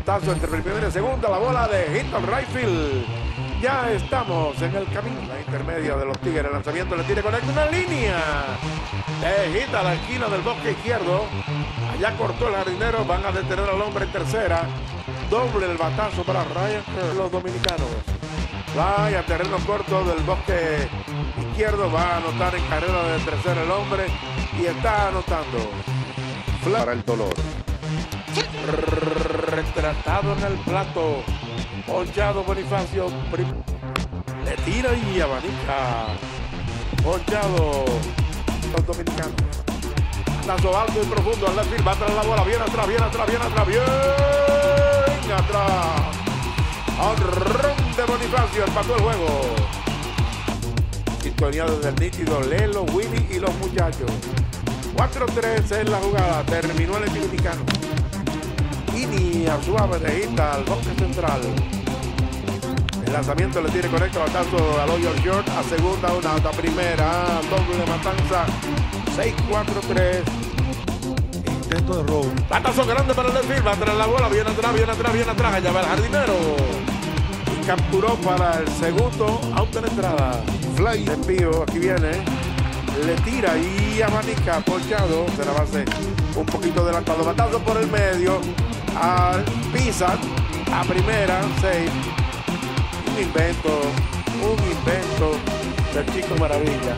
batazo entre primera y segunda, la bola de hit al right field. Ya estamos en el camino, la intermedia de los Tigres. El lanzamiento le tiene conecta una línea de hit a la esquina del bosque izquierdo. Allá cortó el jardinero, van a detener al hombre en tercera. Doble el batazo para Ryan Kerr, los dominicanos. Vaya terreno corto del bosque izquierdo, va a anotar en carrera de tercera el hombre y está anotando. Para el dolor. Retratado en el plato. Ponchado Bonifacio. Le tira y abanica. Ponchado los dominicanos. Lazo alto y profundo al left field. Va atrás la bola. Bien atrás, bien atrás, bien atrás. Bien atrás. Honrón de Bonifacio. Empató el juego. Sintoneado desde el nítido Lelo, Willy y los muchachos. 4-3 en la jugada. Terminó el dominicano. Inia suave de hita al bosque central. El lanzamiento le tiene correcto, batazo al hoyo short, a segunda, una alta primera, doble de matanza, 6-4-3. Intento de robo. Batazo grande para el left field, va atrás la bola, bien atrás, bien atrás, bien atrás, allá va el jardinero. Y capturó para el segundo, out en entrada. Fly. Envío, aquí viene, le tira y abanica, ponchado, se la base un poquito adelantado, batazo por el medio, al pisa, a primera, 6. Un invento del Chico Maravilla.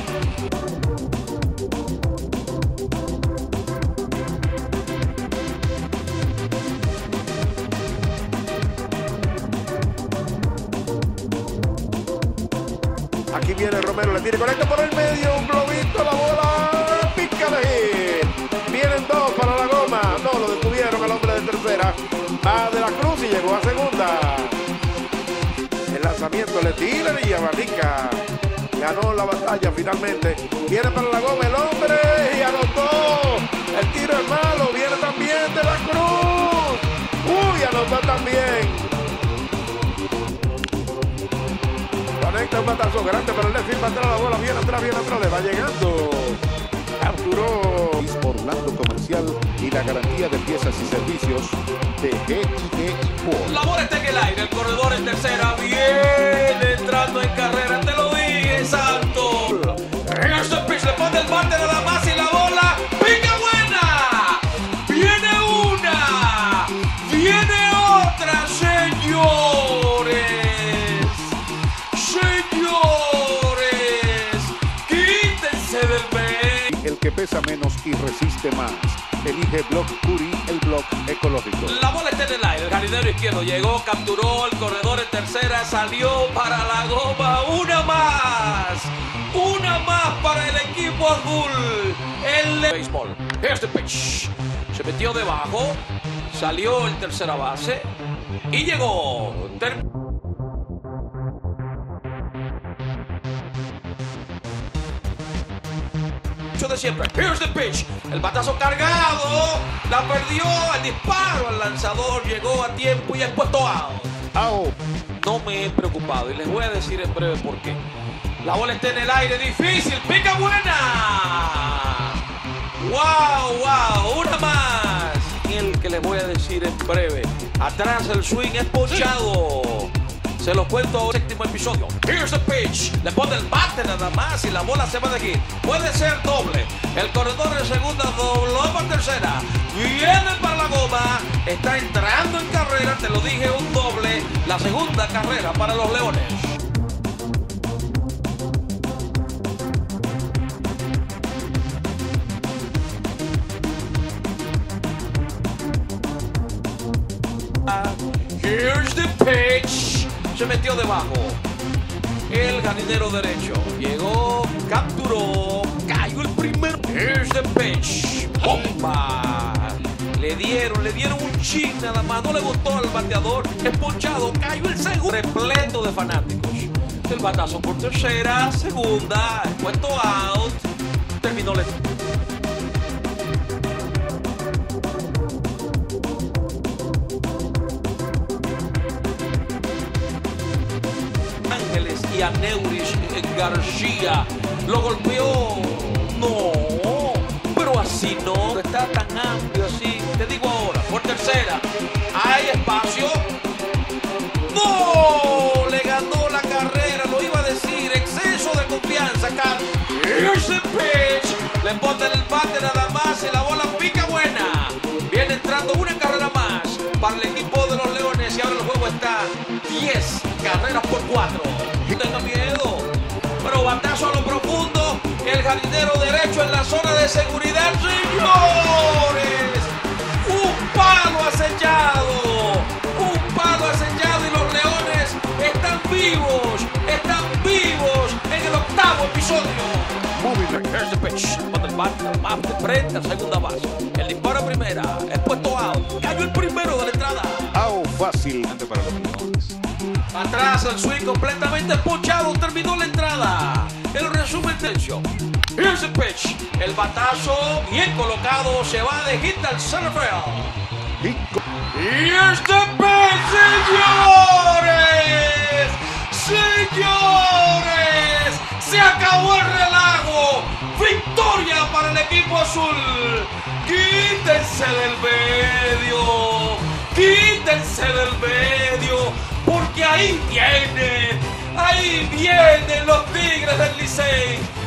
Aquí viene Romero, le tiene conecta por el medio, un globito, la bola, pica de hit. Vienen dos para la goma, no lo detuvieron al hombre de tercera. Va de la Cruz y llegó a segunda. El lanzamiento le tira y abanica. Ganó la batalla finalmente. Viene para la goma el hombre y anotó. El tiro es malo. Viene también de la Cruz. Uy, anotó también. Conecta un batazo grande para el left field. Va atrás la bola. Bien atrás, le va llegando. Capturó. Orlando Comercial y la garantía de piezas y servicios de G&G Import. La bola está en el aire, el corredor en tercera, viene entrando en carrera, te lo dije, Santo. En este pitch le pone el bate nada más y la bola, ¡pica buena! Viene una, viene otra, señores. Señores, quítense del medio. El que pesa menos y resiste más. Elige Block Curi, el block ecológico. La bola está en el aire, el jardinero izquierdo llegó, capturó el corredor en tercera, salió para la goma, una más para el equipo azul. El béisbol, here's the pitch, se metió debajo, salió en tercera base y llegó. De siempre. Here's the pitch. El batazo cargado. La perdió. El disparo al lanzador llegó a tiempo y es puesto out. No me he preocupado y les voy a decir en breve por qué. La bola está en el aire. Difícil. Pica buena. Wow. Una más. Y el que les voy a decir en breve. Atrás el swing es ponchado. Se los cuento en el séptimo episodio. Here's the pitch. Le pone el bate nada más y la bola se va de aquí. Puede ser doble. El corredor de segunda dobló para tercera. Viene para la goma. Está entrando en carrera. Te lo dije, un doble. La segunda carrera para los Leones. Here's the pitch. Se metió debajo. El jardinero derecho llegó, capturó, cayó el primero. Here's the pitch. ¡Bomba! Le dieron un chin nada más. No le gustó al bateador. Es ponchado, cayó el segundo. Repleto de fanáticos. El batazo por tercera, segunda, puesto out. Terminó el... Y a Neuris García lo golpeó. No, pero así no. Está tan amplio así. Te digo ahora, por tercera. Hay hay espacio. ¡No! Le ganó la carrera, lo iba a decir. Exceso de confianza acá. Here's the pitch. Le bota el bate nada más y la bola pica buena. Viene entrando una carrera más para el equipo de los Leones y ahora el juego está 10 carreras por 4. No tenga miedo. Pero batazo a lo profundo. El jardinero derecho en la zona de seguridad. ¡Señores! Un palo acechado. Un palo acechado y los Leones están vivos. Están vivos en el 8º episodio. Here's the pitch. Cuando el bate más de frente a segunda base. El disparo a primera. Es puesto out. Cayó el primero de la entrada. Out fácil. Para los Leones. Atrás el swing completamente ponchado. Terminó la entrada. El resumen tensión. Here's the pitch. El batazo bien colocado. Se va de hit al center field. Here's the pitch, señores. Señores. Se acabó el relajo. Victoria para el equipo azul. Quítense del medio. Quítense del medio. Porque ahí vienen los Tigres del Licey.